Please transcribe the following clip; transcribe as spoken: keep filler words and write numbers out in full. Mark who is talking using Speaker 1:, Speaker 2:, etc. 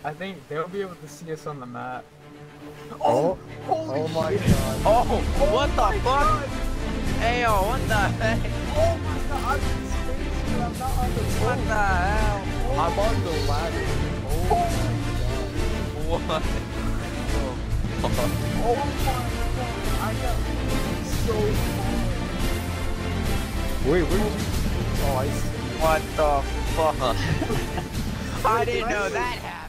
Speaker 1: I think they'll be able to see us on the map.
Speaker 2: Oh,
Speaker 1: Holy
Speaker 2: oh my
Speaker 1: shit.
Speaker 2: god.
Speaker 3: Oh, what
Speaker 1: Oh
Speaker 3: the
Speaker 1: my
Speaker 3: fuck?
Speaker 1: God.
Speaker 3: Ayo, what the heck?
Speaker 1: Oh my god, I'm in space, but I'm not on the
Speaker 3: What
Speaker 1: boat.
Speaker 3: the hell?
Speaker 2: I'm on the ladder. Oh my god.
Speaker 3: What? Oh, fuck.
Speaker 1: Oh my god, I got so far.
Speaker 2: Wait, where did you? Oh, I see.
Speaker 3: What the fuck? I didn't know that happened.